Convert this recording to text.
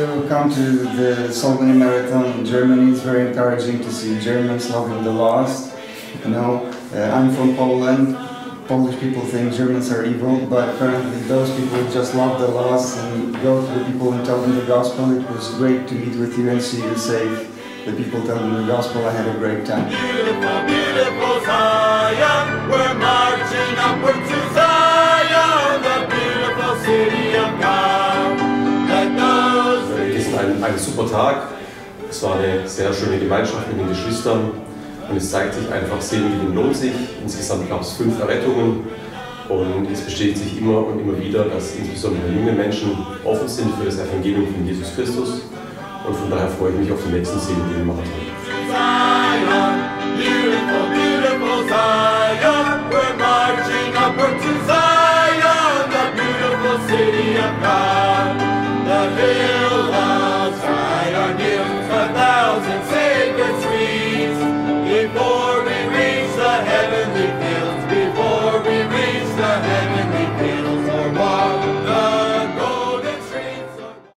to come to the Seelengewinnen-Marathon in Germany. It's very encouraging to see Germans loving the lost. You know, I'm from Poland. Polish people think Germans are evil, but apparently those people just love the lost and go to the people and tell them the gospel. It was great to meet with you and see you safe. The people tell them the gospel. I had a great time. Beautiful, beautiful Zion, we're marching upward to Zion, the beautiful city of God. Let those Es ist ein super Tag. Es war eine sehr schöne Gemeinschaft mit den Geschwistern und es zeigt sich einfach, Seelengewinnen lohnt sich. Insgesamt gab es 5 Errettungen und es bestätigt sich immer und immer wieder, dass insbesondere junge Menschen offen sind für das Evangelium von Jesus Christus. Und von daher freue ich mich auf den nächsten Seelengewinnen-Marathon. Zion, beautiful, beautiful Zion, we're marching upward to Zion.